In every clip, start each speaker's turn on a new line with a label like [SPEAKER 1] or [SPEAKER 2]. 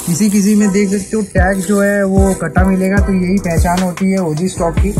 [SPEAKER 1] किसी किसी में देख सकते हो टैग जो है वो कटा मिलेगा, तो यही पहचान होती है ओजी स्टॉक की।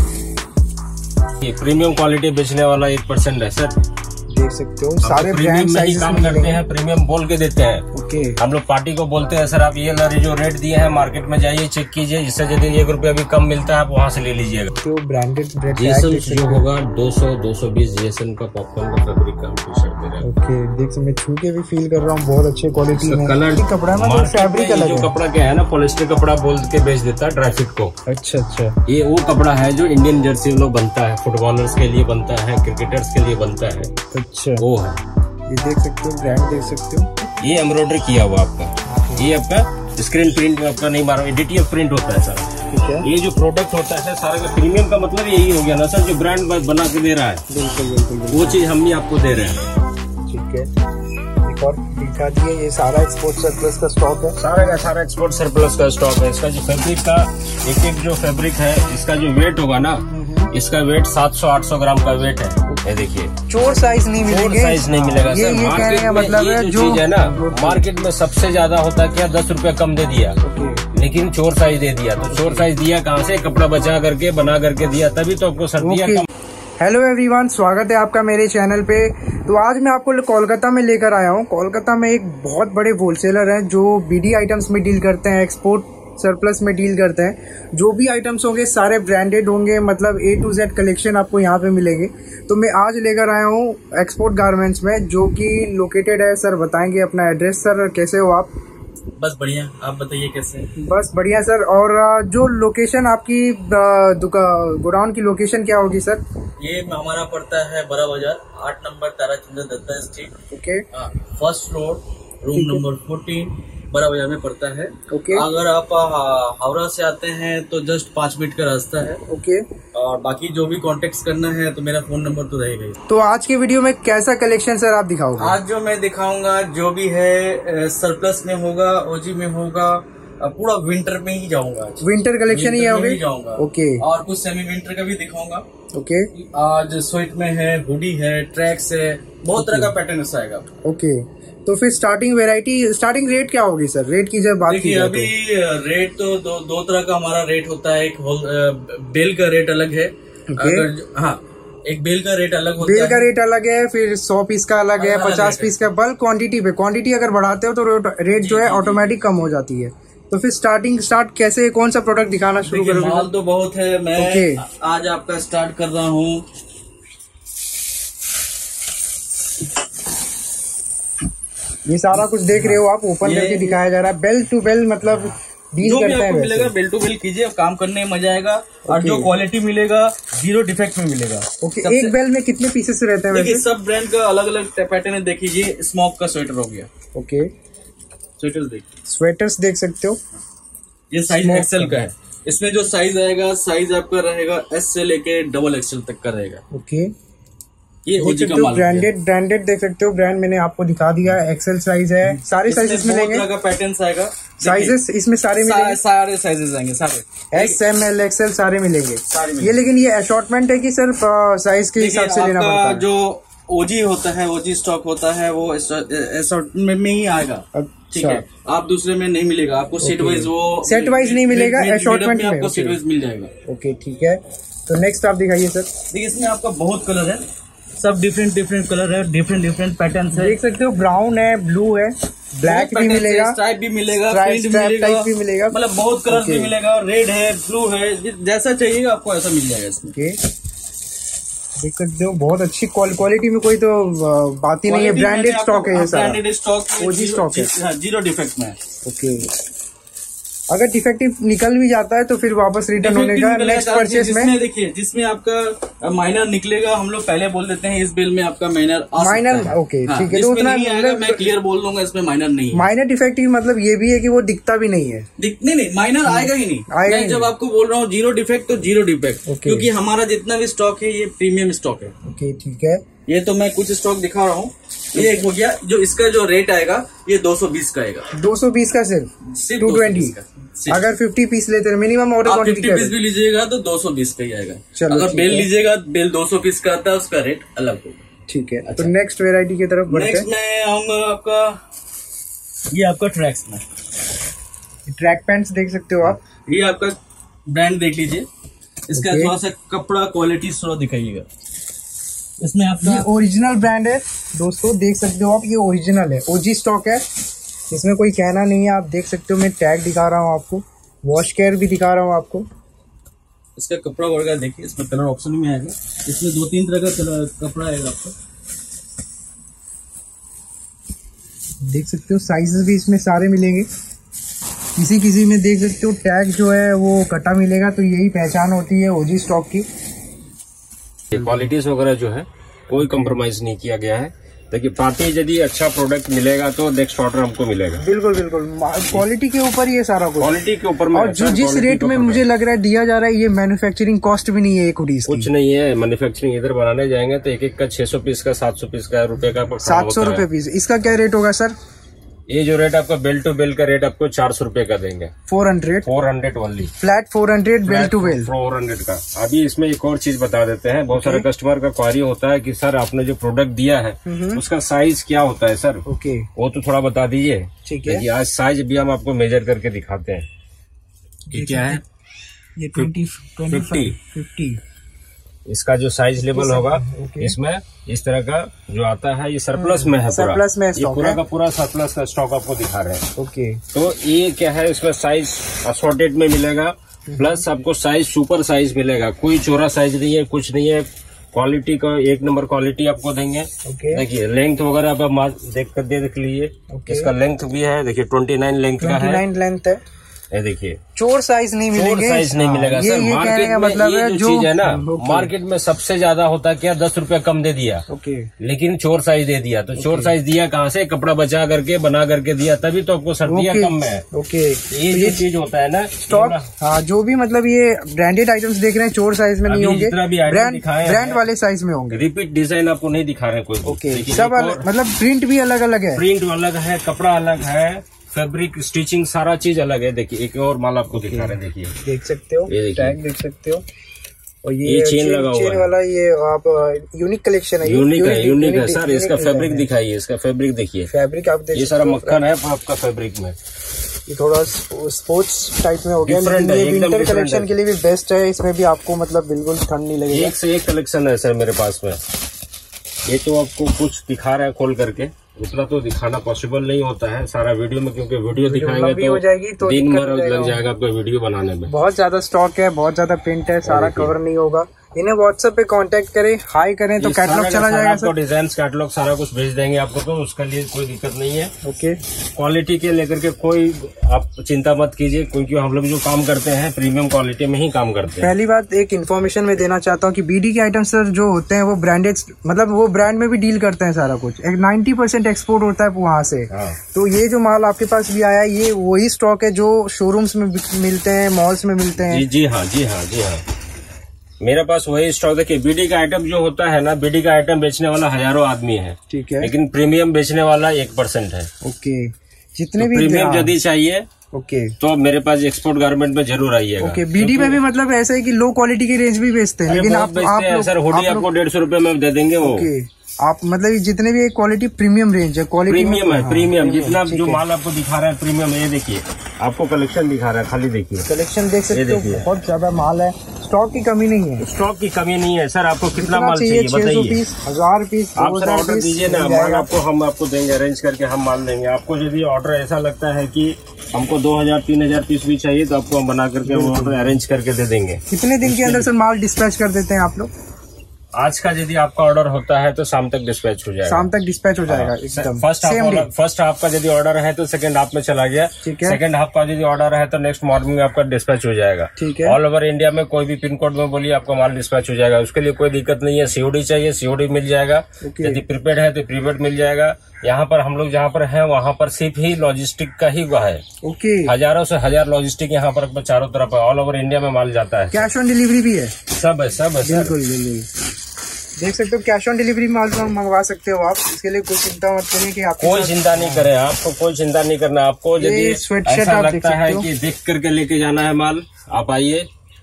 [SPEAKER 2] ये प्रीमियम क्वालिटी बेचने वाला 1% है सर।
[SPEAKER 1] देख सकते हो सारे ब्रांड साइज
[SPEAKER 2] काम करते हैं, प्रीमियम बोल के देते हैं।
[SPEAKER 1] ओके,
[SPEAKER 2] हम लोग पार्टी को बोलते हैं सर आप ये जो रेट दिए हैं मार्केट में जाइए चेक कीजिए, जिससे यदि 1 रुपया भी कम मिलता है आप वहाँ से ले लीजिएगा।
[SPEAKER 1] तो ब्रांडेड
[SPEAKER 2] जो होगा 200-220 जेसन का पॉपकॉर्न का फैब्रिक का टी शर्ट दे रहा है।
[SPEAKER 1] ओके, देख मैं छू के भी फील कर रहा हूँ, बहुत अच्छे क्वालिटी में
[SPEAKER 2] कलर
[SPEAKER 1] कपड़ा में फैब्रिक अलग है।
[SPEAKER 2] जो कपड़ा क्या है ना, पॉलिस्टर कपड़ा बोल के बेच देता है ड्राई फिट को।
[SPEAKER 1] अच्छा, ये
[SPEAKER 2] वो कपड़ा है जो इंडियन जर्सी लोग बनता है, फुटबॉलर्स के लिए बनता है, क्रिकेटर्स के लिए बनता है।
[SPEAKER 1] अच्छा,
[SPEAKER 2] वो है।
[SPEAKER 1] ये देख सकते हो, ब्रांड देख सकते हो,
[SPEAKER 2] ये एम्ब्रॉयडरी किया हुआ आपका, ये आपका स्क्रीन प्रिंट में आपका नहीं मारा, DTF प्रिंट होता है सर।
[SPEAKER 1] ठीक है,
[SPEAKER 2] ये जो प्रोडक्ट होता है सारा का प्रीमियम का मतलब यही हो गया ना सर, जो ब्रांड बना के दे रहा है।
[SPEAKER 1] बिल्कुल
[SPEAKER 2] वो चीज हम ही आपको दे रहे हैं।
[SPEAKER 1] ठीक है, एक और दिखा दिए, ये सारा एक्सपोर्ट सरप्लस का स्टॉक है।
[SPEAKER 2] सारा एक्सपोर्ट सरप्लस का स्टॉक है। इसका जो फैब्रिक का एक जो फैब्रिक है, इसका जो वेट होगा ना, इसका वेट 700-800 ग्राम का वेट है। ये देखिए,
[SPEAKER 1] चोर साइज नहीं मिलेगा,
[SPEAKER 2] साइज नहीं मिलेगा सर।
[SPEAKER 1] मार्केट में
[SPEAKER 2] मतलब है जो चीज है ना, मार्केट में सबसे ज्यादा होता है क्या, 10 रुपया कम दे दिया, लेकिन चोर साइज दे दिया। तो चोर साइज दिया कहाँ से, कपड़ा बचा करके बना करके दिया, तभी तो आपको सर दिया कम।
[SPEAKER 1] हेलो एवरीवन, स्वागत है आपका मेरे चैनल पे। तो आज मैं आपको कोलकाता में लेकर आया हूँ। कोलकाता में एक बहुत बड़े होलसेलर हैं जो BD आइटम्स में डील करते हैं, एक्सपोर्ट सरप्लस में डील करते हैं। जो भी आइटम्स होंगे सारे ब्रांडेड होंगे, मतलब A to Z कलेक्शन आपको यहाँ पे मिलेंगे। तो मैं आज लेकर आया हूँ एक्सपोर्ट गारमेंट्स में, जो कि लोकेटेड है। सर बताएंगे अपना एड्रेस। सर कैसे हो आप?
[SPEAKER 3] बस बढ़िया, आप बताइए कैसे?
[SPEAKER 1] बस बढ़िया सर। और जो लोकेशन आपकी गोडाउन की लोकेशन क्या होगी सर?
[SPEAKER 3] ये हमारा पड़ता है Bara Bazar, 8 number Tarachandra Dutta street.
[SPEAKER 1] Okay,
[SPEAKER 3] first floor, room number 14, Bara बाजार में पड़ता है।
[SPEAKER 1] ओके,
[SPEAKER 3] अगर आप हावड़ा से आते हैं तो जस्ट 5 मिनट का रास्ता है।
[SPEAKER 1] ओके,
[SPEAKER 3] और बाकी जो भी कॉन्टेक्ट करना है तो मेरा फोन नंबर तो रहेगा ही।
[SPEAKER 1] तो आज की वीडियो में कैसा कलेक्शन सर आप दिखाओगे?
[SPEAKER 3] आज जो मैं दिखाऊंगा जो भी है सरप्लस में होगा, ओजी में होगा, पूरा विंटर में ही जाऊंगा।
[SPEAKER 1] विंटर कलेक्शन ही होगी?
[SPEAKER 3] जाऊंगा।
[SPEAKER 1] ओके,
[SPEAKER 3] और कुछ सेमी विंटर का भी दिखाऊंगा।
[SPEAKER 1] ओके,
[SPEAKER 3] आज स्वेट में है, हुडी है, ट्रैक्स है, बहुत तरह का पैटर्न ऐसा आएगा।
[SPEAKER 1] ओके, तो फिर स्टार्टिंग रेट क्या होगी सर? रेट की जब बात की
[SPEAKER 3] देखिए, अभी रेट तो दो तरह का हमारा रेट होता है। एक बेल का रेट अलग है। एक बेल का रेट अलग होता है।
[SPEAKER 1] बेल का रेट अलग है, फिर 100 पीस का अलग है, 50 पीस का। बल्क क्वांटिटी अगर बढ़ाते हो तो रेट जो है ऑटोमेटिक कम हो जाती है। तो फिर स्टार्ट कैसे, कौन सा प्रोडक्ट दिखाना शुरू करोगे?
[SPEAKER 3] माल तो बहुत है। मैं आज आपका स्टार्ट कर रहा हूँ।
[SPEAKER 1] ये सारा कुछ देख रहे हो आप, ओपन करके दिखाया जा रहा है। बेल टू बेल मतलब डील
[SPEAKER 3] जो भी
[SPEAKER 1] करता
[SPEAKER 3] आपको
[SPEAKER 1] है
[SPEAKER 3] मिलेगा बेल टू बेल कीजिए, काम करने में मजा आएगा। और जो क्वालिटी मिलेगा 0 डिफेक्ट में मिलेगा।
[SPEAKER 1] ओके, एक बेल में कितने पीसेस रहते हैं?
[SPEAKER 3] देखिए, सब ब्रांड का अलग अलग पैटर्न है। देखिए, स्मोक का स्वेटर हो गया।
[SPEAKER 1] ओके,
[SPEAKER 3] स्वेटर देखिए,
[SPEAKER 1] स्वेटर्स देख सकते हो।
[SPEAKER 3] ये साइज एक्सेल का है। इसमें जो साइज आएगा, साइज आपका रहेगा S से लेके XXL तक का रहेगा।
[SPEAKER 1] ओके,
[SPEAKER 3] ये ओजी का माल
[SPEAKER 1] ब्रांडेड देख सकते हो। ब्रांड मैंने आपको दिखा दिया। एक्सेल साइज है, सारे साइजेस मिलेंगे।
[SPEAKER 3] का पैटर्न आएगा,
[SPEAKER 1] साइजेस इसमें सारे मिलेंगे।
[SPEAKER 3] सारे साइजेस आएंगे, सारे
[SPEAKER 1] S, M, L, XL सारे मिलेंगे। ये लेकिन ये असॉर्टमेंट है कि सिर्फ साइज के हिसाब से लेना पड़ता है?
[SPEAKER 3] जो ओजी होता है, ओजी स्टॉक होता है, वो असॉर्टमेंट में ही आएगा। ठीक है, आप दूसरे में नहीं मिलेगा आपको। सेट वाइज नहीं मिलेगा, असॉर्टमेंट में आपको सेट वाइज मिल जाएगा।
[SPEAKER 1] ओके, ठीक है। तो नेक्स्ट आप दिखाइए सर।
[SPEAKER 3] देखिए, इसमें आपका बहुत कलर है, सब डिफरेंट कलर है, डिफरेंट पैटर्न है।
[SPEAKER 1] देख सकते हो, ब्राउन है, ब्लू है, ब्लैक भी मिलेगा,
[SPEAKER 3] स्ट्राइप भी मिलेगा,
[SPEAKER 1] टाइप भी मिलेगा,
[SPEAKER 3] मतलब बहुत कलर भी मिलेगा। रेड है, ब्लू है, जैसा चाहिएगा आपको ऐसा मिल जाएगा इसमें। देख सकते हो, बहुत अच्छी क्वालिटी में कोई तो बात ही नहीं है। ब्रांडेड स्टॉक है ये सारा, ब्रांडेड स्टॉक,
[SPEAKER 1] ओजी स्टॉक है,
[SPEAKER 3] 0 डिफेक्ट में है।
[SPEAKER 1] ओके, अगर डिफेक्टिव निकल भी जाता है तो फिर वापस रिटर्न होने का नेक्स्ट परचेज में।
[SPEAKER 3] देखिए, जिसमें आपका माइनर निकलेगा, हम लोग पहले बोल देते हैं इस बिल में आपका माइनर
[SPEAKER 1] ओके, ठीक है। तो उतना
[SPEAKER 3] मैं क्लियर बोल दूंगा, इसमें माइनर नहीं है।
[SPEAKER 1] माइनर डिफेक्टिव मतलब ये भी है कि वो दिखता भी नहीं है।
[SPEAKER 3] नहीं, माइनर आएगा ही नहीं। मैं जब आपको बोल रहा हूँ 0 डिफेक्ट तो 0 डिफेक्ट, क्योंकि हमारा जितना भी स्टॉक है ये प्रीमियम स्टॉक है।
[SPEAKER 1] ओके, ठीक है।
[SPEAKER 3] ये तो मैं कुछ स्टॉक दिखा रहा हूँ। ये एक हो गया, जो इसका जो रेट आएगा ये 220 का आएगा।
[SPEAKER 1] 220 का सिर्फ 220 का। अगर 50 पीस लेते हैं मिनिमम ऑर्डर क्वांटिटी,
[SPEAKER 3] 50 पीस भी लीजिएगा तो 220 का ही आएगा। अगर बेल लीजिएगा, बेल 200 पीस का आता है, उसका रेट अलग होगा।
[SPEAKER 1] ठीक है। तो नेक्स्ट वेराइटी की तरफ बढ़ते हैं।
[SPEAKER 3] नेक्स्ट में हम आपका, ये आपका ट्रैक्स में
[SPEAKER 1] ट्रैक पैंट्स देख सकते हो आप।
[SPEAKER 3] ये आपका ब्रांड देख लीजिए, इसका थोड़ा सा कपड़ा क्वालिटी थोड़ा दिखाइएगा। इसमें आपका
[SPEAKER 1] ये ओरिजिनल ब्रांड है दोस्तों, देख सकते हो आप, ये ओरिजिनल है, ओजी स्टॉक है, इसमें कोई कहना नहीं है। आप देख सकते हो, मैं टैग दिखा रहा हूँ आपको, वॉश केयर भी दिखा रहा हूँ आपको।
[SPEAKER 3] इसका कपड़ा वगैरह देखिए, इसमें कलर ऑप्शन में आएगा, इसमें 2-3 तरह का कपड़ा आएगा आपको,
[SPEAKER 1] देख सकते हो। साइजेस भी इसमें सारे मिलेंगे, किसी में देख सकते हो टैग जो है वो कटा मिलेगा, तो यही पहचान होती है ओजी स्टॉक की।
[SPEAKER 2] क्वालिटीज वगैरह जो है कोई कॉम्प्रोमाइज नहीं किया गया है। देखिए पार्टी यदि अच्छा प्रोडक्ट मिलेगा तो नेक्स्ट ऑर्डर हमको मिलेगा।
[SPEAKER 1] बिल्कुल क्वालिटी के ऊपर ये सारा कुछ,
[SPEAKER 2] क्वालिटी के ऊपर।
[SPEAKER 1] और जो जिस रेट में मुझे लग रहा है दिया जा रहा है, ये मैन्युफैक्चरिंग कॉस्ट भी नहीं है एक हुडीज की।
[SPEAKER 2] कुछ नहीं है, मैन्युफैक्चरिंग इधर बनाने जाएंगे तो एक का 600 पीस का 700 पीस का रुपए का
[SPEAKER 1] 700 रुपए पीस। इसका क्या रेट होगा सर?
[SPEAKER 2] ये जो रेट आपका बेल टू बेल का रेट आपको 400 रुपए का देंगे। 400 only,
[SPEAKER 1] flat 400 bale to bale
[SPEAKER 2] 400 का। अभी इसमें एक और चीज बता देते हैं, बहुत सारे कस्टमर का क्वारी होता है कि सर आपने जो प्रोडक्ट दिया है उसका साइज क्या होता है सर?
[SPEAKER 1] ओके,
[SPEAKER 2] वो तो थोड़ा बता दीजिए।
[SPEAKER 1] ठीक है,
[SPEAKER 2] आज साइज भी हम आपको मेजर करके दिखाते हैं कि क्या है।
[SPEAKER 1] ये 50
[SPEAKER 2] इसका जो साइज लेवल होगा इसमें इस तरह का जो आता है, ये सरप्लस में है,
[SPEAKER 1] सरप्लस में
[SPEAKER 2] ये पूरा का पूरा सरप्लस का स्टॉक आपको दिखा रहे हैं।
[SPEAKER 1] ओके,
[SPEAKER 2] तो ये क्या है, इसमें साइज असॉर्टेड में मिलेगा, प्लस आपको साइज सुपर साइज मिलेगा, कोई चौड़ा साइज नहीं है, कुछ नहीं है। क्वालिटी का 1 नंबर क्वालिटी आपको देंगे। देखिए लेंथ वगैरह आप देख लीजिए, इसका लेंथ भी है, देखिए 29 लेंथ का है,
[SPEAKER 1] 29 लेंथ है।
[SPEAKER 2] ये देखिए
[SPEAKER 1] चोर साइज नहीं मिलेंगे,
[SPEAKER 2] साइज नहीं मिलेगा सर। मार्केट में मतलब ये जो चीज है ना, मार्केट में सबसे ज्यादा होता है क्या, 10 रुपए कम दे दिया, लेकिन चोर साइज दे दिया। तो चोर साइज दिया कहाँ से? कपड़ा बचा करके बना करके दिया, तभी तो आपको सर्दियाँ कम में। ये जो चीज होता है ना
[SPEAKER 1] स्टॉक, हाँ, जो भी मतलब ये ब्रांडेड आइटम्स देख रहे हैं चोर साइज में नहीं होंगे, ब्रांड वाले साइज में होंगे।
[SPEAKER 2] रिपीट डिजाइन आपको नहीं दिखा रहे कोई,
[SPEAKER 1] सब मतलब प्रिंट भी अलग अलग है,
[SPEAKER 2] प्रिंट अलग है, कपड़ा अलग है, फैब्रिक स्टिचिंग सारा चीज अलग है। देखिए एक और माल आपको दिखा रहे हैं, देखिए
[SPEAKER 1] देख सकते हो, टैग देख सकते हो, और
[SPEAKER 2] ये चेन लगा हुआ है
[SPEAKER 1] वाला, ये आप यूनिक कलेक्शन है,
[SPEAKER 2] यूनिक है सर। इसका फैब्रिक दिखाइए, इसका फैब्रिक देखिए,
[SPEAKER 1] फैब्रिक आप देखिए,
[SPEAKER 2] ये सारा मक्खन है आपका फैब्रिक में।
[SPEAKER 1] ये थोड़ा स्पोर्ट्स टाइप में हो गया, विंटर कलेक्शन के लिए भी बेस्ट है। इसमें भी आपको मतलब बिल्कुल ठंड नहीं लगेगी।
[SPEAKER 2] एक से एक कलेक्शन है सर मेरे पास में। ये तो आपको कुछ दिखा रहा है खोल करके, उतना तो दिखाना पॉसिबल नहीं होता है सारा वीडियो में, क्योंकि वीडियो दिखाएंगे तो
[SPEAKER 1] हो जाएगी, तो
[SPEAKER 2] दिन भर लग जाएगा आपको वीडियो बनाने में।
[SPEAKER 1] बहुत ज्यादा स्टॉक है, बहुत ज्यादा प्रिंट है, सारा कवर नहीं होगा। इन्हें व्हाट्सएप पे कांटेक्ट करें, हाई करें तो कैटलॉग चला जाएगा।
[SPEAKER 2] आपको डिजाइन कैटलॉग सारा कुछ भेज देंगे आपको, तो उसके लिए कोई दिक्कत नहीं है।
[SPEAKER 1] ओके,
[SPEAKER 2] क्वालिटी के लेकर के कोई आप चिंता मत कीजिए, क्योंकि हम लोग जो काम करते हैं प्रीमियम क्वालिटी में ही काम करते हैं।
[SPEAKER 1] पहली बात एक इन्फॉर्मेशन में देना चाहता हूँ कि बीडी के आइटम्स सर जो होते हैं वो ब्रांडेड, मतलब वो ब्रांड में भी डील करते हैं सारा कुछ। 90% एक्सपोर्ट होता है वहाँ से। तो ये जो माल आपके पास भी आया है, ये वही स्टॉक है जो शोरूम्स में मिलते हैं, मॉल्स में मिलते हैं।
[SPEAKER 2] जी हाँ, मेरे पास वही स्टॉक। देखिए बीडी का आइटम जो होता है ना, बीडी का आइटम बेचने वाला हजारों आदमी है,
[SPEAKER 1] ठीक है,
[SPEAKER 2] लेकिन प्रीमियम बेचने वाला 1% है।
[SPEAKER 1] ओके, जितने भी
[SPEAKER 2] प्रीमियम यदि चाहिए तो मेरे पास एक्सपोर्ट गारमेंट में जरूर आइएगा।
[SPEAKER 1] ओके, बीडी में भी मतलब ऐसा है कि लो क्वालिटी की रेंज भी बेचते हैं, लेकिन आप
[SPEAKER 2] सर हुडी आपको 150 रुपए में दे देंगे वो।
[SPEAKER 1] आप मतलब जितने भी क्वालिटी प्रीमियम रेंज है, क्वालिटी
[SPEAKER 2] प्रीमियम है, प्रीमियम जितना जो माल आपको दिखा रहा है प्रीमियम। ये देखिए आपको कलेक्शन दिखा रहा है, खाली देखिए कलेक्शन
[SPEAKER 1] देख सकते हो, बहुत ज्यादा माल है, स्टॉक की कमी नहीं है।
[SPEAKER 2] स्टॉक की कमी नहीं है सर। आपको कितना माल चाहिए बताइए?
[SPEAKER 1] 1000 पीस
[SPEAKER 2] आप सर ऑर्डर दीजिए ना, माल हम आपको देंगे, अरेंज करके हम माल देंगे आपको। यदि ऑर्डर ऐसा लगता है कि हमको 2000-3000 पीस भी चाहिए तो आपको हम बना करके वो ऑर्डर अरेंज करके दे देंगे।
[SPEAKER 1] कितने दिन के अंदर सर माल डिस्पैच कर देते हैं आप लोग?
[SPEAKER 2] आज का यदि आपका ऑर्डर होता है तो शाम तक डिस्पैच हो जाएगा।
[SPEAKER 1] शाम तक डिस्पैच हो जाएगा एकदम।
[SPEAKER 2] फर्स्ट हाफ का यदि ऑर्डर है तो सेकंड हाफ में चला गया, सेकंड हाफ का यदि ऑर्डर है तो नेक्स्ट मॉर्निंग में आपका डिस्पैच हो जाएगा।
[SPEAKER 1] ठीक है,
[SPEAKER 2] ऑल ओवर इंडिया में कोई भी पिन कोड में बोलिए आपका माल डिस्पैच हो जाएगा, उसके लिए कोई दिक्कत नहीं है। सीओडी चाहिए सीओडी मिल जाएगा, यदि प्रीपेड है तो प्रीपेड मिल जाएगा। यहाँ पर हम लोग जहाँ पर हैं वहाँ पर सिर्फ ही लॉजिस्टिक का ही हुआ है।
[SPEAKER 1] ओके,
[SPEAKER 2] हजारों से हजार लॉजिस्टिक यहाँ पर चारों तरफ ऑल ओवर इंडिया में माल जाता है।
[SPEAKER 1] कैश ऑन डिलीवरी भी है,
[SPEAKER 2] सब है
[SPEAKER 1] बिल्कुल। देख सकते हो कैश ऑन डिलीवरी माल मंगवा सकते हो आप, इसके लिए कोई चिंता मत करिए कि आप
[SPEAKER 2] कोई चिंता नहीं करें, आपको कोई चिंता नहीं करना। आपको यदि ऐसा लगता है कि देख करके लेके जाना है माल, आप आइए,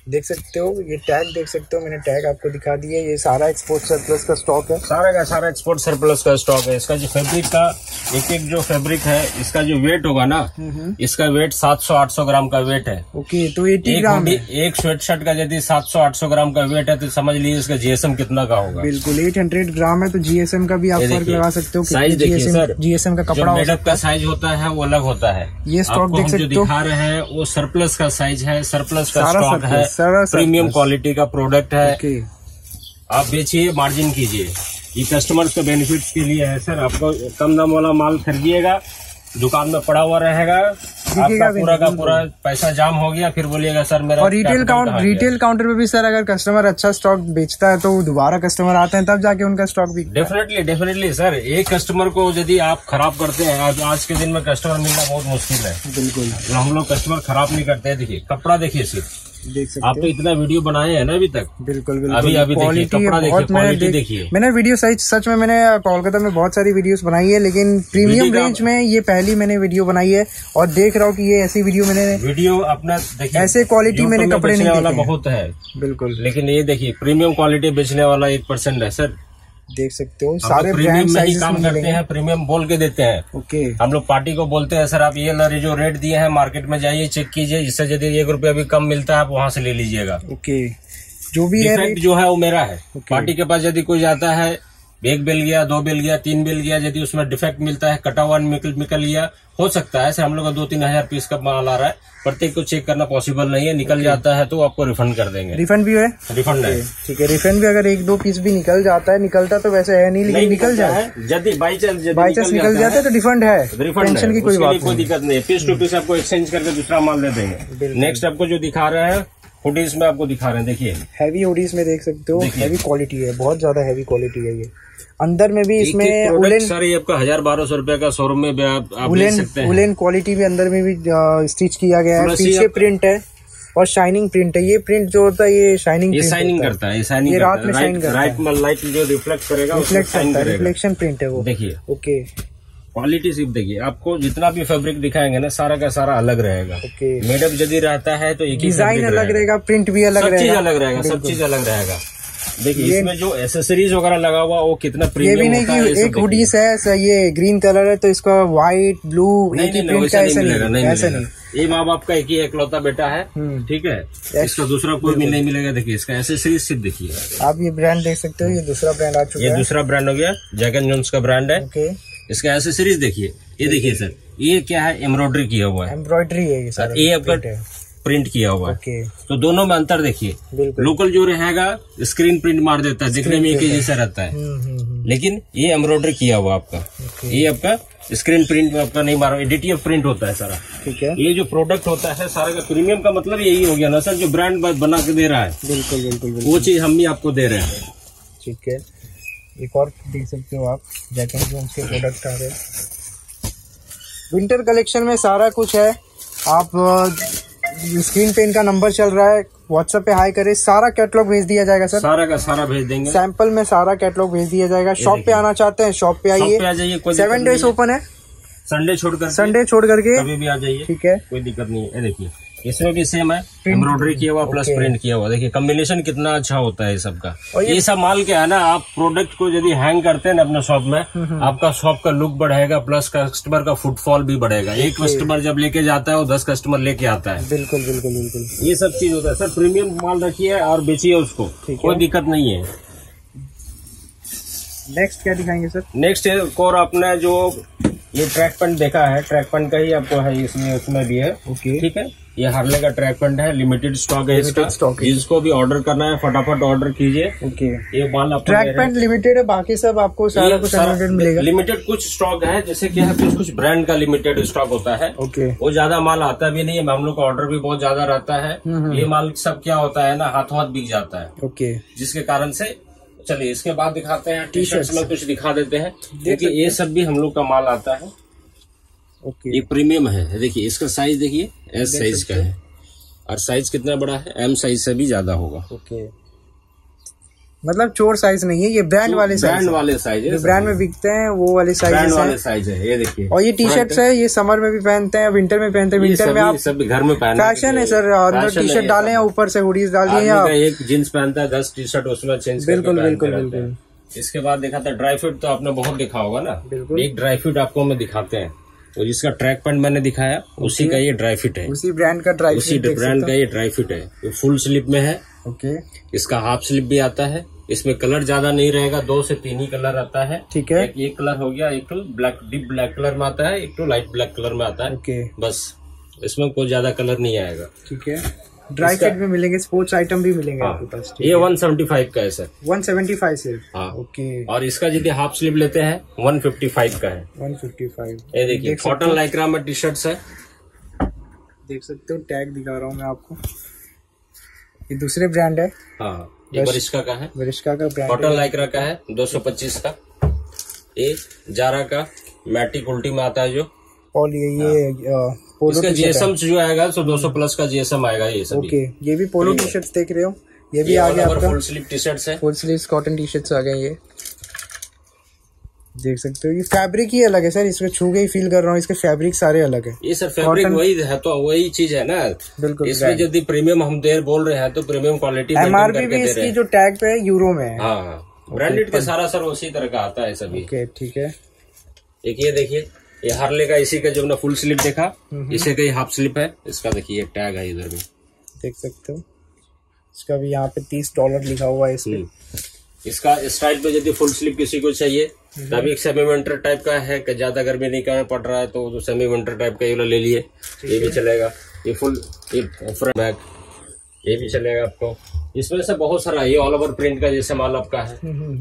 [SPEAKER 1] देख सकते हो, ये टैग देख सकते हो, मैंने टैग आपको दिखा दिया। ये सारा एक्सपोर्ट सरप्लस का स्टॉक है,
[SPEAKER 2] सारा का सारा एक्सपोर्ट सरप्लस का स्टॉक है। इसका जो फैब्रिक का एक जो फैब्रिक है, इसका जो वेट होगा ना, इसका वेट 700-800 ग्राम का वेट है।
[SPEAKER 1] ओके, तो 80 ग्राम
[SPEAKER 2] एक स्वेट शर्ट का यदि 700-800 ग्राम का वेट है तो समझ लीजिए इसका जीएसएम कितना का होगा।
[SPEAKER 1] बिल्कुल 800 ग्राम है, तो जीएसएम का भी आप फर्क लगा सकते हो।
[SPEAKER 2] साइज देखिए सर,
[SPEAKER 1] जीएसएम का कपड़ा
[SPEAKER 2] मेडअप का साइज होता है वो अलग होता है।
[SPEAKER 1] ये स्टॉक देख सकते हो,
[SPEAKER 2] दिखा रहे हैं वो सरप्लस का साइज है, सरप्लस का स्टॉक है, प्रीमियम क्वालिटी का प्रोडक्ट है। आप बेचिए, मार्जिन कीजिए, ये कस्टमर्स के बेनिफिट के लिए है सर। आपको कम दाम वाला माल खरीदिएगा, दुकान में पड़ा हुआ रहेगा, आपका पूरा का पूरा पैसा जाम हो गया, फिर बोलिएगा सर मेरा।
[SPEAKER 1] और रिटेल काउंटर पे भी सर अगर कस्टमर अच्छा स्टॉक बेचता है तो दोबारा कस्टमर आते हैं, तब जाके उनका स्टॉक भी।
[SPEAKER 2] डेफिनेटली सर, एक कस्टमर को यदि आप खराब करते हैं, आज के दिन में कस्टमर मिलना बहुत मुश्किल है।
[SPEAKER 1] बिल्कुल,
[SPEAKER 2] हम लोग कस्टमर खराब नहीं करते हैं। देखिए कपड़ा देखिए, सिर्फ
[SPEAKER 1] देख सकते
[SPEAKER 2] आप तो इतना वीडियो बनाए हैं ना अभी तक।
[SPEAKER 1] बिल्कुल
[SPEAKER 2] अभी देखिए कपड़ा देखिए, क्वालिटी देखिए।
[SPEAKER 1] मैंने वीडियो सच में मैंने कोलकाता में बहुत सारी वीडियोस बनाई है, लेकिन प्रीमियम रेंज में ये पहली मैंने वीडियो बनाई है। और देख रहा हूँ कि ये ऐसी वीडियो
[SPEAKER 2] अपना देखिए,
[SPEAKER 1] ऐसे क्वालिटी मैंने कपड़े नहीं
[SPEAKER 2] वाला बहुत है।
[SPEAKER 1] बिल्कुल,
[SPEAKER 2] लेकिन ये देखिए प्रीमियम क्वालिटी बेचने वाला 1% है सर।
[SPEAKER 1] देख सकते हो, सारे
[SPEAKER 2] प्रीमियम में ही काम करते हैं, प्रीमियम बोल के देते हैं।
[SPEAKER 1] ओके,
[SPEAKER 2] हम लोग पार्टी को बोलते हैं सर आप ये जो रेट दिए हैं मार्केट में जाइए चेक कीजिए, जिससे यदि 1 रुपया भी कम मिलता है आप वहाँ से ले लीजिएगा।
[SPEAKER 1] ओके, जो भी है
[SPEAKER 2] जो है वो मेरा है। पार्टी के पास यदि कोई जाता है, 1 बिल गया, 2 बिल गया, 3 बिल गया, यदि उसमें डिफेक्ट मिलता है, कटा हुआ निकल गया, हो सकता है सर हम लोग का 2-3 हजार पीस का माल आ रहा है, प्रत्येक को चेक करना पॉसिबल नहीं है। निकल जाता है तो आपको रिफंड कर देंगे।
[SPEAKER 1] रिफंड भी है?
[SPEAKER 2] रिफंड है,
[SPEAKER 1] ठीक है। रिफंड भी अगर 1-2 पीस भी निकल जाता है, निकलता तो वैसे है नहीं, लेकिन निकल जाए,
[SPEAKER 2] यदि बाई चांस
[SPEAKER 1] निकल जाता है तो रिफंड है।
[SPEAKER 2] टेंशन की कोई दिक्कत नहीं है, पीस टू पीस आपको एक्सचेंज करके दूसरा माल दे देंगे। नेक्स्ट आपको जो दिखा रहे हैं हुडीज में आपको दिखा रहे हैं, देखिए हैवी
[SPEAKER 1] हुडीज में देख सकते हो, हैवी क्वालिटी है, बहुत ज्यादा हैवी क्वालिटी है। ये अंदर में भी इसमें उलेन,
[SPEAKER 2] सर ये आपका 1000-1200 रुपए का शोरूम में आप ले सकते हैं।
[SPEAKER 1] उलेन क्वालिटी भी अंदर में भी स्टिच किया गया है, पीछे प्रिंट है और शाइनिंग प्रिंट है। ये प्रिंट जो होता है ये शाइनिंग
[SPEAKER 2] करता है, ये
[SPEAKER 1] रात में शाइन करता है,
[SPEAKER 2] लाइट जो रिफ्लेक्ट करेगा,
[SPEAKER 1] रिफ्लेक्शन प्रिंट है वो।
[SPEAKER 2] देखिए
[SPEAKER 1] ओके,
[SPEAKER 2] क्वालिटी सिर्फ देखिए, आपको जितना भी फैब्रिक दिखाएंगे ना सारा का सारा अलग रहेगा। मेडअप यदि रहता है तो एक ही
[SPEAKER 1] डिजाइन अलग रहेगा, प्रिंट भी अलग रहेगा,
[SPEAKER 2] सब चीज अलग रहेगा। देखिए इसमें जो एसेसरीज वगैरह लगा हुआ वो कितना प्रीमियम
[SPEAKER 1] ये भी नहीं कि एक हुडीज है, ये ग्रीन कलर है तो इसका व्हाइट ब्लू एक ही प्रिंट का, ऐसा नहीं।
[SPEAKER 2] ये माँ बाप का एक ही एकलौता बेटा है, ठीक है, इसका दूसरा कोई भी नहीं मिलेगा। देखिए इसका एसेसरीज सिर्फ देखिए
[SPEAKER 1] आप, ये ब्रांड देख सकते हो, ये दूसरा ब्रांड आ चुका है,
[SPEAKER 2] ये दूसरा ब्रांड हो गया, जैक एंड जोन्स का ब्रांड है। इसका एसेसरीज देखिए, ये देखिए सर, ये क्या है, एम्ब्रॉयडरी किया हुआ है,
[SPEAKER 1] एम्ब्रॉयडरी है
[SPEAKER 2] ये आपका प्रिंट किया हुआ है। तो दोनों में अंतर देखिए, लोकल जो रहेगा स्क्रीन प्रिंट मार देता है, दिखने में एक ही जैसा रहता है, लेकिन ये एम्ब्रॉयडरी किया हुआ आपका, ये आपका स्क्रीन प्रिंट में आपका नहीं मारा, डीटीएफ प्रिंट होता है सारा।
[SPEAKER 1] ठीक है,
[SPEAKER 2] ये जो प्रोडक्ट होता है सारा का प्रीमियम का मतलब यही हो गया ना सर, जो ब्रांड बना के दे रहा है।
[SPEAKER 1] बिल्कुल
[SPEAKER 2] वो चीज हम भी आपको दे रहे हैं।
[SPEAKER 1] ठीक है, एक और देख सकते हो आप, जैक एंड जोन्स के प्रोडक्ट आ रहे हैं। विंटर कलेक्शन में सारा कुछ है। आप स्क्रीन पे इनका नंबर चल रहा है, व्हाट्सएप पे हाई करे, सारा कैटलॉग भेज दिया जाएगा सर,
[SPEAKER 2] सारा का सारा भेज देंगे,
[SPEAKER 1] सैंपल में सारा कैटलॉग भेज दिया जाएगा। शॉप पे आना चाहते हैं, शॉप पे आइए, 7 डेज ओपन है, संडे छोड़ करके
[SPEAKER 2] कभी भी आ जाइए,
[SPEAKER 1] ठीक है,
[SPEAKER 2] कोई दिक्कत नहीं है। देखिए इसमें भी सेम है, एम्ब्रॉयडरी किया हुआ प्लस प्रिंट किया हुआ। देखिए कॉम्बिनेशन कितना अच्छा होता है ये सब का। ये सब माल क्या है ना, आप प्रोडक्ट को यदि हैंग करते हैं ना अपने शॉप में, आपका शॉप का लुक बढ़ेगा, प्लस कस्टमर का फुटफॉल भी बढ़ेगा। एक कस्टमर जब लेके जाता है वो 10 कस्टमर लेके आता है।
[SPEAKER 1] बिल्कुल बिल्कुल बिल्कुल,
[SPEAKER 2] ये सब चीज होता है सर। प्रीमियम माल रखिए और बेचिए उसको, कोई दिक्कत नहीं है।
[SPEAKER 1] नेक्स्ट क्या दिखाएंगे सर?
[SPEAKER 2] नेक्स्ट एक और आपने जो ये ट्रैक पैंट देखा है, ट्रैक पैंट का ही आपको है, इसमें उसमें भी है। ठीक है, ये हार्ले का ट्रैक पैंट है, लिमिटेड स्टॉक है इसका। जिसको भी ऑर्डर करना है फटाफट ऑर्डर कीजिए। ये माल आपको
[SPEAKER 1] ट्रैक पैंट लिमिटेड है, बाकी सब आपको सारा कुछ अनलिमिटेड मिलेगा।
[SPEAKER 2] लिमिटेड कुछ स्टॉक है, जैसे क्या है कुछ ब्रांड का लिमिटेड स्टॉक होता है। वो ज्यादा माल आता भी नहीं है, हम लोग का ऑर्डर भी बहुत ज्यादा रहता है। ये माल सब क्या होता है ना, हाथों हाथ बिक जाता है, जिसके कारण से। चलिए इसके बाद दिखाते हैं, टी शर्ट्स में कुछ दिखा देते हैं। देखिए ये सब भी हम लोग का माल आता है। ये प्रीमियम है, देखिए इसका साइज देखिए, एस साइज का है और साइज कितना बड़ा है, एम साइज से भी ज्यादा होगा।
[SPEAKER 1] मतलब चोर साइज नहीं है, ये ब्रांड वाले साइज,
[SPEAKER 2] ब्रांड वाले साइज है,
[SPEAKER 1] जो ब्रांड में बिकते हैं वो वाले साइज,
[SPEAKER 2] ब्रांड वाले साइज है। ये देखिए,
[SPEAKER 1] और ये टी शर्ट्स है, ये समर में भी पहनते हैं, विंटर में पहनते हैं। विंटर में आप
[SPEAKER 2] सब घर में पहनते हैं,
[SPEAKER 1] फैशन है सर, अंदर टी शर्ट डाले या ऊपर से हुडीज डालिए, या
[SPEAKER 2] एक जींस पहनता है 10 टी शर्ट उसमें चेंज।
[SPEAKER 1] बिल्कुल बिल्कुल बिल्कुल।
[SPEAKER 2] इसके बाद देखा था ड्राई फ्रूट, तो आपने बहुत देखा होगा ना। एक ड्राई फ्रूट आपको मैं दिखाते हैं, तो जिसका ट्रैक पैंट मैंने दिखाया उसी का ये ड्राई फ्रूट है,
[SPEAKER 1] उसी ब्रांड का ड्राई फ्रूट,
[SPEAKER 2] उसी ब्रांड का ये ड्राई फ्रूट है। ये फुल स्लिप में है,
[SPEAKER 1] ओके।
[SPEAKER 2] इसका हाफ स्लिप भी आता है। इसमें कलर ज्यादा नहीं रहेगा, 2 से 3 ही कलर आता है,
[SPEAKER 1] ठीक है।
[SPEAKER 2] एक ये कलर हो गया, एक तो ब्लैक डीप ब्लैक कलर में आता है, एक तो लाइट ब्लैक कलर में आता है,
[SPEAKER 1] ओके।
[SPEAKER 2] बस इसमें कोई ज्यादा कलर नहीं आएगा,
[SPEAKER 1] ठीक है। ड्राई फिट में मिलेंगे, स्पोर्ट्स आइटम भी मिलेंगे आपके पास।
[SPEAKER 2] ये 175 का है सर,
[SPEAKER 1] 175 सिर्फ,
[SPEAKER 2] हाँ
[SPEAKER 1] ओके।
[SPEAKER 2] और इसका यदि हाफ स्लीव लेते हैं 155 का है,
[SPEAKER 1] 155।
[SPEAKER 2] ये देखिए कॉटन लाइक्रा में टी शर्ट्स है,
[SPEAKER 1] देख सकते हो, टैग दिखा रहा हूँ मैं आपको। ये दूसरे ब्रांड है,
[SPEAKER 2] हाँ ये वरिष्का का है,
[SPEAKER 1] वरिष्का का ब्रांड,
[SPEAKER 2] कॉटन लाइक्रा का है, 225 का। ये जारा का मैटिक उल्टी में आता है जो,
[SPEAKER 1] और ये पोलो
[SPEAKER 2] इसका जीएसएम जो आएगा तो 200 प्लस का जीएसएम आएगा ये सभी।
[SPEAKER 1] ओके, ये भी पोलो टी शर्ट्स देख रहे हो, ये भी आ गया आपका,
[SPEAKER 2] फुल स्लीव टी शर्ट्स है,
[SPEAKER 1] full sleeve cotton T shirts आ गए। ये देख सकते हो, ये फैब्रिक ही अलग है सर, इसको छू के ही फील कर रहा हूँ, इसके फैब्रिक सारे अलग है।
[SPEAKER 2] ये सर फैब्रिक वही है, तो वही चीज है ना।
[SPEAKER 1] बिल्कुल,
[SPEAKER 2] इसमें यदि प्रीमियम हम बोल रहे हैं तो प्रीमियम क्वालिटी
[SPEAKER 1] एमआरपी भी इसकी जो टैग पे है यूरो में है,
[SPEAKER 2] हाँ ब्रांडेड का सारा सर उसी तरह का आता है सभी।
[SPEAKER 1] ओके, ठीक है।
[SPEAKER 2] एक ये देखिए, ये हार्ले का इसी का जो ना फुल स्लिप देखा, इसे का हाफ स्लिप है, इसका देखिए टैग है इधर में, देख
[SPEAKER 1] सकते हो। इसका भी यहाँ पे $30 लिखा हुआ है इसमें।
[SPEAKER 2] इसका स्टाइल पे यदि फुल स्लिप किसी को चाहिए तभी एक सेमी विंटर टाइप का है कि ज्यादा गर्मी नहीं का पड़ रहा है तो सेमी विंटर टाइप का ये ले लिए, ये भी चलेगा। ये फुल फ्रंट बैक ये भी चलेगा आपको। इसमें से बहुत सारा ये ऑल ओवर प्रिंट का जैसे माल आपका है,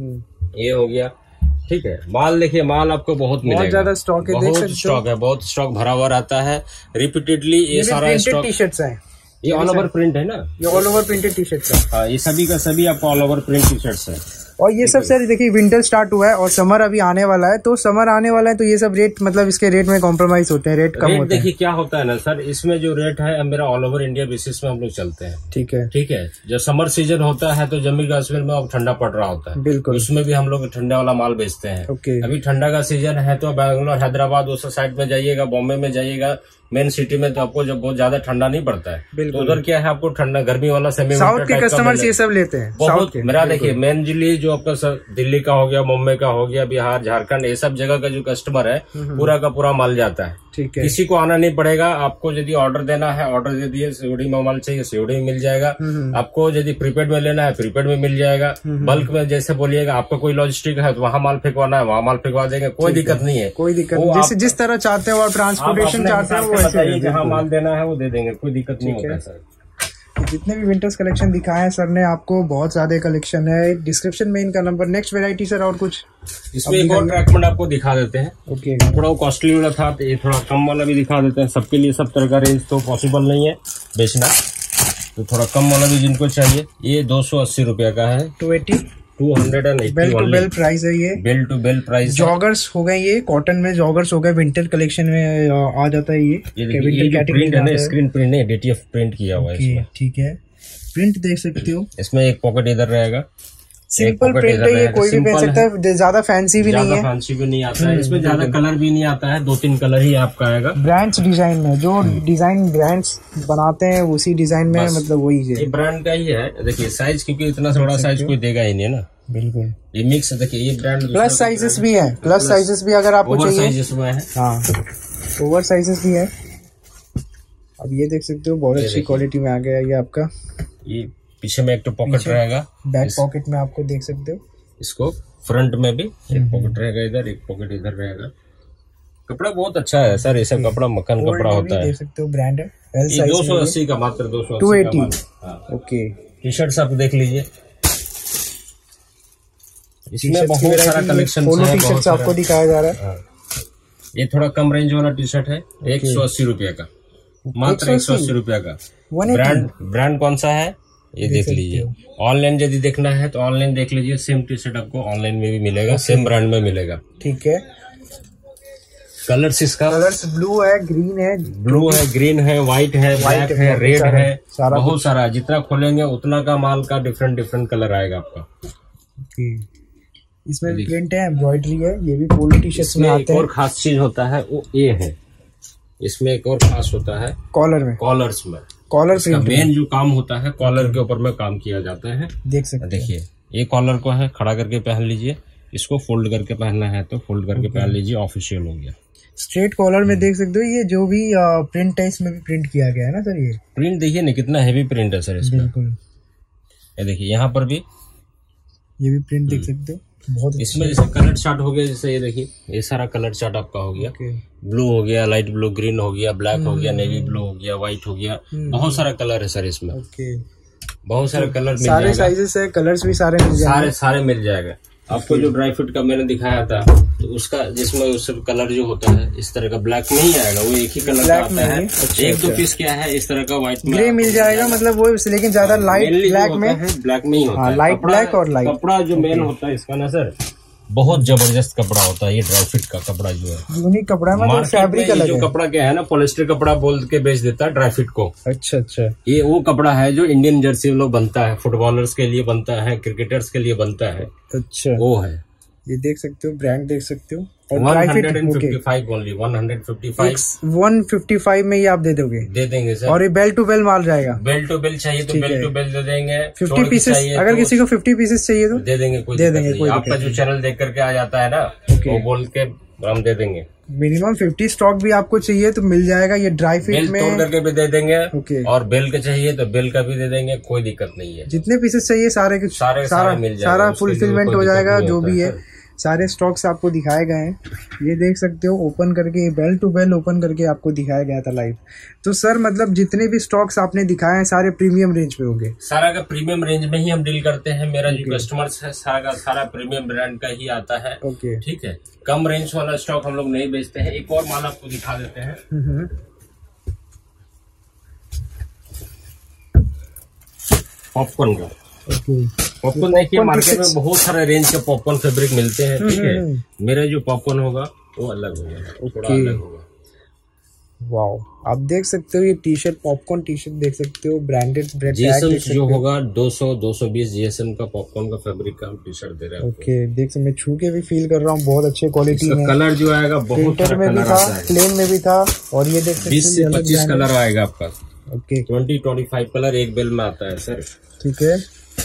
[SPEAKER 2] ये हो गया, ठीक है। माल देखिए, माल आपको बहुत मिलेगा,
[SPEAKER 1] बहुत ज्यादा स्टॉक है,
[SPEAKER 2] बहुत स्टॉक है, बहुत स्टॉक भरा हुआ रहता है रिपीटेडली। ये सारा स्टॉक
[SPEAKER 1] टी शर्ट्स है,
[SPEAKER 2] ये ऑल ओवर प्रिंट है ना,
[SPEAKER 1] ये all over printed T shirts है।
[SPEAKER 2] हाँ, ये सभी का सभी आपको all over print T shirts है।
[SPEAKER 1] और ये सब सर देखिए, विंटर स्टार्ट हुआ है और समर अभी आने वाला है, तो समर आने वाला है तो ये सब रेट, मतलब इसके रेट में कॉम्प्रोमाइज होते हैं, रेट कम होते हैं।
[SPEAKER 2] देखिए क्या होता है ना सर, इसमें जो रेट है मेरा ऑल ओवर इंडिया बेसिस में हम लोग चलते हैं,
[SPEAKER 1] ठीक है,
[SPEAKER 2] ठीक है। जब समर सीजन होता है तो जम्मू कश्मीर में अब ठंडा पड़ रहा होता है,
[SPEAKER 1] बिल्कुल,
[SPEAKER 2] उसमें भी हम लोग ठंडा वाला माल बेचते हैं।
[SPEAKER 1] ओके।
[SPEAKER 2] अभी ठंडा का सीजन है तो बैंगलोर, हैदराबाद उस साइड में जाइएगा, बॉम्बे में जाइएगा, मेन सिटी में तो आपको जब बहुत ज्यादा ठंडा नहीं पड़ता है, तो उधर क्या है आपको ठंडा गर्मी वाला सेमी
[SPEAKER 1] साउथ के कस्टमर्स ये सब लेते हैं
[SPEAKER 2] बहुत। मेरा देखिए मेनली जो आपका दिल्ली का हो गया, मुंबई का हो गया, बिहार, झारखंड, ये सब जगह का जो कस्टमर है पूरा का पूरा माल जाता है,
[SPEAKER 1] ठीक है।
[SPEAKER 2] किसी को आना नहीं पड़ेगा, आपको यदि ऑर्डर देना है ऑर्डर दे दिए, सीओडी में माल चाहिए सीओडी में मिल जाएगा, आपको यदि प्रीपेड में लेना है प्रीपेड में मिल जाएगा, बल्क में जैसे बोलिएगा, आपको कोई लॉजिस्टिक है तो वहाँ माल फेंकवाना है वहाँ माल फेंकवा देंगे, कोई दिक्कत नहीं है,
[SPEAKER 1] कोई दिक्कत नहीं, जैसे जिस तरह चाहते हो आप ट्रांसपोर्टेशन चाहते हो वैसे
[SPEAKER 2] जहाँ माल देना है वो दे देंगे, कोई दिक्कत नहीं होता है सर।
[SPEAKER 1] जितने भी विंटर्स कलेक्शन दिखाए हैं सर ने आपको, बहुत ज्यादा कलेक्शन है, डिस्क्रिप्शन में इनका नंबर। नेक्स्ट वेराइटी सर और कुछ
[SPEAKER 2] इसमें एक और ट्रैक पैंट आपको दिखा देते हैं।
[SPEAKER 1] ओके,
[SPEAKER 2] थोड़ा कॉस्टली वाला था तो ये थोड़ा कम वाला भी दिखा देते हैं। सबके लिए सब तरह का रेंज तो पॉसिबल नहीं है बेचना, तो थोड़ा कम वाला भी जिनको चाहिए। ये 280 रुपया का है, 280
[SPEAKER 1] बेल टू बेल प्राइस है, ये
[SPEAKER 2] bale to bale price.
[SPEAKER 1] Joggers हो गए, ये कॉटन में जॉगर्स हो गए, विंटर कलेक्शन में आ जाता है ये
[SPEAKER 2] प्रिंट है ना, स्क्रीन प्रिंट नहीं, डीटीएफ प्रिंट किया हुआ है इसमें,
[SPEAKER 1] ठीक है। प्रिंट देख सकते हो,
[SPEAKER 2] इसमें एक पॉकेट इधर रहेगा,
[SPEAKER 1] सिंपल प्रिंट है, ये कोई भी पहन सकता है, ज्यादा फैंसी भी नहीं है,
[SPEAKER 2] फैंसी भी नहीं आता है, इसमें ज्यादा कलर भी नहीं आता है, 2-3 कलर ही आपका आएगा।
[SPEAKER 1] ब्रांड्स डिजाइन में जो डिजाइन ब्रांड्स बनाते हैं उसी डिजाइन में, मतलब वही है,
[SPEAKER 2] ये ब्रांड का ही है। देखिए साइज, क्योंकि इतना बड़ा साइज कोई देगा ही नहीं ना, बिल्कुल। ये मिक्स देखिए, ये ब्रांड
[SPEAKER 1] प्लस साइजेस भी है, प्लस साइजेस भी अगर आपको चाहिए,
[SPEAKER 2] साइजेस में है,
[SPEAKER 1] हाँ ओवर साइजेस भी है। अब ये देख सकते हो, बहुत अच्छी क्वालिटी में आ गया ये आपका।
[SPEAKER 2] ये पीछे में एक तो पॉकेट रहेगा,
[SPEAKER 1] बैक पॉकेट में आपको देख सकते हो,
[SPEAKER 2] इसको फ्रंट में भी एक पॉकेट रहेगा, इधर एक पॉकेट इधर रहेगा। कपड़ा बहुत अच्छा है सर, ये सब कपड़ा मक्खन कपड़ा होता है,
[SPEAKER 1] देख सकते हो, ब्रांड है।
[SPEAKER 2] 280 का, मात्र 280।
[SPEAKER 1] ओके,
[SPEAKER 2] टी शर्ट आप देख लीजिए, इसमें बहुत सारा कलेक्शन है,
[SPEAKER 1] आपको दिखाया जा रहा है।
[SPEAKER 2] ये थोड़ा कम रेंज वाला टी शर्ट है, 180 रुपया का, मात्र 180 रुपया का। ब्रांड कौन सा है ये देख लीजिए। ऑनलाइन यदि देखना है तो ऑनलाइन देख लीजिए, सेम टी शर्ट आपको ऑनलाइन में भी मिलेगा, सेम ब्रांड में मिलेगा,
[SPEAKER 1] ठीक है।
[SPEAKER 2] कलर्स इसका
[SPEAKER 1] ब्लू है, ग्रीन है,
[SPEAKER 2] ग्रीन है, व्हाइट है, ब्लैक है, रेड है, बहुत सारा। जितना खोलेंगे उतना का माल का डिफरेंट कलर आएगा आपका।
[SPEAKER 1] ओके, इसमें प्रिंट है, एम्ब्रॉयडरी है, ये भी पोलो टी शर्ट में आते हैं।
[SPEAKER 2] और खास चीज होता है वो ये है, इसमें एक और खास होता है
[SPEAKER 1] कॉलर में,
[SPEAKER 2] कॉलर्स में
[SPEAKER 1] कॉलर प्रिंट
[SPEAKER 2] मेन जो काम होता है कॉलर के ऊपर में काम किया जाता है।
[SPEAKER 1] देख सकते हैं,
[SPEAKER 2] देखिए ये कॉलर को है खड़ा करके पहन लीजिए, इसको फोल्ड करके पहनना है तो फोल्ड करके पहन लीजिए, ऑफिशियल हो गया।
[SPEAKER 1] स्ट्रेट कॉलर में देख सकते हो, ये जो भी प्रिंट है इसमें भी प्रिंट किया गया है ना सर। ये
[SPEAKER 2] प्रिंट देखिए ना कितना हैवी प्रिंट है सर इसमें।
[SPEAKER 1] बिल्कुल,
[SPEAKER 2] ये देखिए यहाँ पर भी
[SPEAKER 1] ये भी प्रिंट देख सकते हो, बहुत
[SPEAKER 2] इसमें जैसे कलर चार्ट हो गया, जैसे ये देखिए ये सारा कलर चार्ट आपका हो गया। ब्लू हो गया, लाइट ब्लू, ग्रीन हो गया, ब्लैक हो गया, नेवी ब्लू हो गया, व्हाइट हो गया, बहुत सारा कलर है सर इसमें। बहुत सारे कलर मिल
[SPEAKER 1] सारे साइजेस है, कलर्स भी सारे मिल जाएंगे,
[SPEAKER 2] सारे मिल जाएगा आपको। जो ड्राई फ्रूट का मैंने दिखाया था तो उसका जिसमें उस कलर जो होता है इस तरह का ब्लैक नहीं आएगा, वो एक ही कलर का आता है। एक दो पीस क्या है इस तरह का व्हाइट
[SPEAKER 1] ग्रे मिल जाएगा, मतलब वो लेकिन ज्यादा लाइट ब्लैक में,
[SPEAKER 2] ब्लैक में ही होता है।
[SPEAKER 1] लाइट ब्लैक और लाइट
[SPEAKER 2] कपड़ा जो मेन होता है इसका ना सर, बहुत जबरदस्त कपड़ा होता है ये ड्राई फ्रूट का कपड़ा जो है।
[SPEAKER 1] यूनिक कपड़ा है, मतलब फैब्रिक अलग है।
[SPEAKER 2] जो कपड़ा क्या है ना, पॉलिस्टर कपड़ा बोल के बेच देता है ड्राई फ्रूट को।
[SPEAKER 1] अच्छा अच्छा,
[SPEAKER 2] ये वो कपड़ा है जो इंडियन जर्सी लोग बनता है, फुटबॉलर्स के लिए बनता है, क्रिकेटर्स के लिए बनता है।
[SPEAKER 1] अच्छा,
[SPEAKER 2] वो है,
[SPEAKER 1] ये देख सकते हो, ब्रांड देख सकते हो। और
[SPEAKER 2] 155 ओनली
[SPEAKER 1] 155 में ही आप दे दोगे?
[SPEAKER 2] दे देंगे सर।
[SPEAKER 1] और ये बेल टू बेल माल जाएगा?
[SPEAKER 2] बेल टू बेल चाहिए तो बेल टू बेल दे देंगे।
[SPEAKER 1] 50 पीसेस, अगर किसी को 50 पीसेस चाहिए तो
[SPEAKER 2] दे देंगे, कोई आपका जो चैनल देख करके आ जाता है ना, वो बोल के हम दे देंगे।
[SPEAKER 1] मिनिमम 50 स्टॉक भी आपको चाहिए तो मिल जाएगा। ये ड्राई फ्रूट में
[SPEAKER 2] तोड़ करके भी दे देंगे, और बेल का चाहिए तो बेल का भी दे देंगे, कोई दिक्कत नहीं है।
[SPEAKER 1] जितने पीसेस चाहिए सारे मिल जाएगा, सारा फुलफिलमेंट हो जाएगा। जो भी है सारे स्टॉक्स आपको दिखाए गए हैं। ये देख सकते हो ओपन करके, बेल टू बेल ओपन करके आपको दिखाया गया था लाइव। तो सर मतलब जितने भी स्टॉक्स आपने दिखाए हैं सारे प्रीमियम रेंज में होंगे?
[SPEAKER 2] सारा का प्रीमियम रेंज में ही हम डील करते हैं। मेरा जो कस्टमर्स है सारा प्रीमियम ब्रांड का ही आता है।
[SPEAKER 1] ओके,
[SPEAKER 2] ठीक है, कम रेंज वाला स्टॉक हम लोग नहीं बेचते हैं। एक और माल आपको दिखा देते हैं, पॉपकॉर्न का। पॉपकॉर्न देखिए मार्केट में बहुत सारे रेंज के पॉपकॉर्न फैब्रिक मिलते हैं। ठीक है, मेरा जो पॉपकॉर्न होगा वो अलग होगा, थोड़ा अलग होगा।
[SPEAKER 1] वाओ, आप देख सकते हो ये T shirt, popcorn T shirt देख सकते हो, ब्रांडेड
[SPEAKER 2] जीएसएम जो होगा 200-220 जीएसएम का पॉपकॉर्न का फैब्रिक का हम टी शर्ट दे रहे हैं।
[SPEAKER 1] ओके, देख सकते, मैं छू के भी फील कर रहा हूँ, बहुत अच्छे क्वालिटी में।
[SPEAKER 2] कलर जो आएगा बहुत
[SPEAKER 1] प्रिंटर में भी था, प्लेन में भी था, और ये देख सकते
[SPEAKER 2] 20 से 25 कलर आएगा आपका।
[SPEAKER 1] ओके,
[SPEAKER 2] 20-25 कलर एक बेल में आता है सर।
[SPEAKER 1] ठीक है,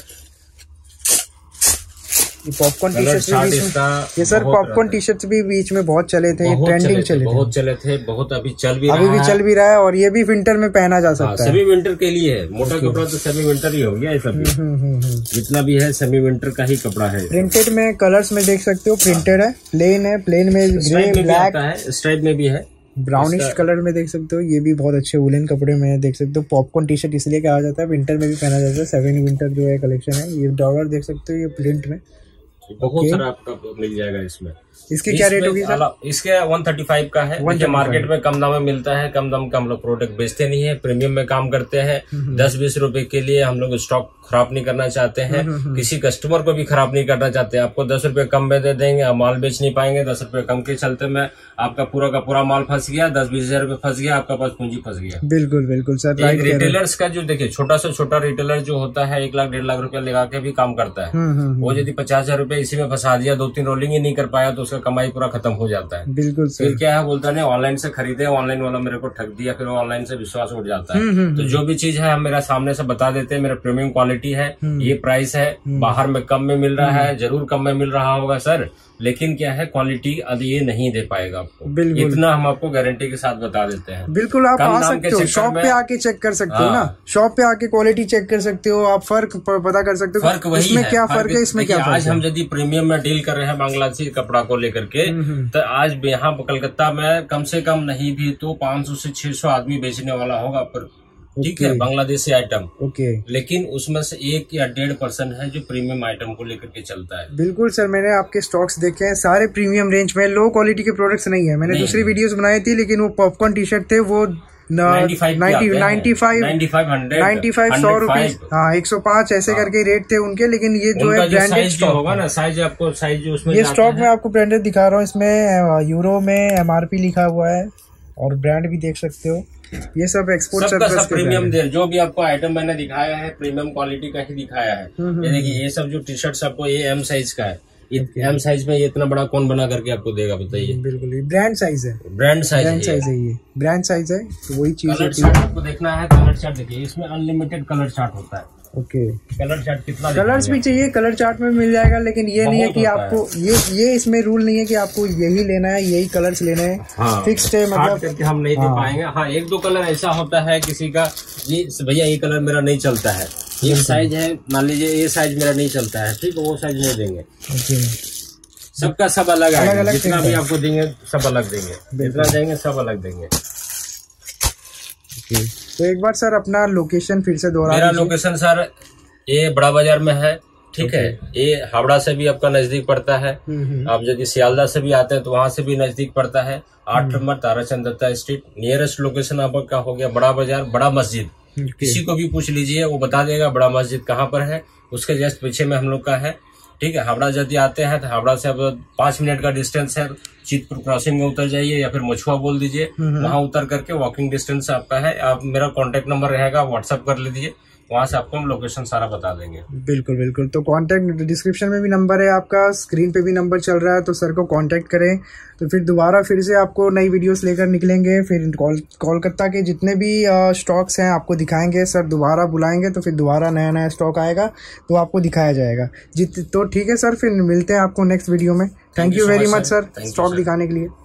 [SPEAKER 1] ये पॉपकॉर्न टी शर्ट, ये सर पॉपकॉर्न टी शर्ट भी बीच में बहुत चले थे, ट्रेंडिंग चले थे,
[SPEAKER 2] बहुत चले थे, बहुत अभी चल भी
[SPEAKER 1] रहा है, और ये भी विंटर में पहना जा सकता है।
[SPEAKER 2] सेमी विंटर के लिए है, मोटा कपड़ा तो सेमी विंटर ही हो गया। ये सब जितना भी है सेमी विंटर का ही कपड़ा है।
[SPEAKER 1] प्रिंटेड में कलर्स में देख सकते हो, प्रिंटेड है, प्लेन है, प्लेन में ग्रे ब्लैक
[SPEAKER 2] है, स्ट्राइप में भी है,
[SPEAKER 1] ब्राउनिश कलर में देख सकते हो। ये भी बहुत अच्छे वुलन कपड़े में देख सकते हो। पॉपकॉर्न टी शर्ट इसलिए कहा जाता है, विंटर में भी पहना जाता है। 7 विंटर जो है कलेक्शन है, ये डॉलर देख सकते हो, ये प्रिंट में
[SPEAKER 2] बहुत सारा आपका मिल जाएगा इसमें।
[SPEAKER 1] इसकी क्या रेट होगी सर?
[SPEAKER 2] इसके 135 का है। मार्केट में कम दाम में मिलता है, कम दाम का हम लोग प्रोडक्ट बेचते नहीं है, प्रीमियम में काम करते हैं। 10-20 रुपए के लिए हम लोग स्टॉक खराब नहीं करना चाहते हैं, किसी कस्टमर को भी खराब नहीं करना चाहते। आपको 10 रुपए कम में दे देंगे, आप माल बेच नहीं पाएंगे। 10 रुपए कम के चलते में आपका पूरा का पूरा माल फंस गया, 10-20 हजार रुपए फंस गया, आपका पास पूंजी फंस गया।
[SPEAKER 1] बिल्कुल बिल्कुल सर।
[SPEAKER 2] रिटेलर्स का जो देखिए, छोटा से छोटा रिटेलर जो होता है 1 लाख 1.5 लाख रुपया लगा के भी काम करता है। वो यदि 50 हजार रुपए इसी में फंसा दिया, 2-3 रोलिंग ही नहीं कर पाया, तो उसका कमाई पूरा खत्म हो जाता है।
[SPEAKER 1] बिल्कुल सर।
[SPEAKER 2] फिर क्या है, बोलता नहीं ऑनलाइन से खरीदे, ऑनलाइन वाला मेरे को ठग दिया, फिर ऑनलाइन से विश्वास उठ जाता है। तो जो भी चीज है हम मेरा सामने से बता देते हैं, मेरा प्रीमियम क्वालिटी है, ये प्राइस है, बाहर में कम में मिल रहा है, जरूर कम में मिल रहा होगा सर, लेकिन क्या है क्वालिटी अब ये नहीं दे पाएगा आपको। इतना हम आपको गारंटी के साथ बता देते हैं।
[SPEAKER 1] बिल्कुल, आप आ सकते हो, शॉप पे आके चेक कर सकते हो ना, शॉप पे आके क्वालिटी चेक कर सकते हो, आप फर्क पता कर सकते हो।
[SPEAKER 2] फर्क वही
[SPEAKER 1] इसमें क्या फर्क है, इसमें क्या फर्क है।
[SPEAKER 2] आज हम यदि प्रीमियम में डील कर रहे हैं बांग्लादेशी कपड़ा को लेकर के, तो आज यहाँ कलकत्ता में कम से कम नहीं भी तो 500 से 600 आदमी बेचने वाला होगा पर, ठीक है, बांग्लादेशी आइटम।
[SPEAKER 1] ओके,
[SPEAKER 2] लेकिन उसमें से 1 या 1.5% है जो प्रीमियम आइटम को लेकर के चलता है।
[SPEAKER 1] बिल्कुल सर, मैंने आपके स्टॉक्स देखे हैं, सारे प्रीमियम रेंज में, लो क्वालिटी के प्रोडक्ट्स नहीं है। मैंने दूसरी वीडियोस बनाई थी, लेकिन वो पॉपकॉर्न टी शर्ट थे, वो 95 100 रुपीज, हाँ 105 ऐसे करके रेट थे उनके। लेकिन ये जो है ब्रांडेड स्टॉक
[SPEAKER 2] होगा ना, साइज आपको साइज जो उसमें
[SPEAKER 1] ये स्टॉक में आपको ब्रांडेड दिखा रहा हूँ, इसमें यूरो में MRP लिखा हुआ है, और ब्रांड भी देख सकते हो। ये सब एक्सपोर्ट
[SPEAKER 2] सब प्रीमियम दे, जो भी आपको आइटम मैंने दिखाया है प्रीमियम क्वालिटी का ही दिखाया है। ये देखिए, ये सब जो टी शर्ट आपको ये एम साइज का है। एम साइज में ये इतना बड़ा कौन बना करके आपको देगा, बताइए।
[SPEAKER 1] बिल्कुल ब्रांड साइज है,
[SPEAKER 2] ब्रांड साइज है ये,
[SPEAKER 1] ब्रांड साइज है। तो वही चीज
[SPEAKER 2] होती है। आपको देखना है कलर चार्ट, देखिए इसमें अनलिमिटेड कलर चार्ट होता है।
[SPEAKER 1] ओके,
[SPEAKER 2] कलर चार्ट कितना
[SPEAKER 1] कलर्स भी चाहिए, कलर चार्ट में मिल जाएगा, लेकिन ये नहीं है कि आपको ये इसमें रूल नहीं है कि आपको यही लेना है, यही कलर्स लेने हैं।
[SPEAKER 2] हाँ,
[SPEAKER 1] फिक्स्ड है, मतलब
[SPEAKER 2] करके हम नहीं दे पाएंगे। हाँ, एक दो कलर ऐसा होता है किसी का, ये भैया ये कलर मेरा नहीं चलता है, ये साइज है, मान लीजिए ये साइज मेरा नहीं चलता है, ठीक है, वो साइज नहीं देंगे। सबका सब अलग है, जितना भी आपको देंगे सब अलग देंगे, जितना देंगे सब अलग देंगे।
[SPEAKER 1] तो एक बार सर अपना लोकेशन फिर से दोहरा।
[SPEAKER 2] मेरा लोकेशन सर ये बड़ा बाजार में है, ठीक है। ये हावड़ा से भी आपका नजदीक पड़ता है। आप यदि सियालदा से भी आते हैं तो वहां से भी नजदीक पड़ता है। 8 number Tarachand Datta street. Nearest location आपका हो गया बड़ा बाजार, बड़ा मस्जिद। किसी को भी पूछ लीजिए, वो बता देगा बड़ा मस्जिद कहाँ पर है। उसके जस्ट पीछे में हम लोग का है, ठीक है। हावड़ा यदि आते हैं तो हावड़ा से अब 5 मिनट का डिस्टेंस है। चितपुर क्रॉसिंग में उतर जाइए या फिर मछुआ बोल दीजिए, वहां उतर करके वॉकिंग डिस्टेंस आपका है। आप मेरा कांटेक्ट नंबर रहेगा, व्हाट्सएप कर लीजिए, वहां से आपको हम लोकेशन सारा बता देंगे।
[SPEAKER 1] बिल्कुल बिल्कुल। तो कांटेक्ट डिस्क्रिप्शन में भी नंबर है आपका, स्क्रीन पे भी नंबर चल रहा है, तो सर को कांटेक्ट करें। तो फिर दोबारा फिर से आपको नई वीडियोस लेकर निकलेंगे। फिर कोलकाता के जितने भी स्टॉक्स हैं आपको दिखाएंगे। सर दोबारा बुलाएंगे तो फिर दोबारा नया नया स्टॉक आएगा तो आपको दिखाया जाएगा। तो ठीक है सर, फिर मिलते हैं आपको नेक्स्ट वीडियो में। Thank you very much sir, stock दिखाने के लिए।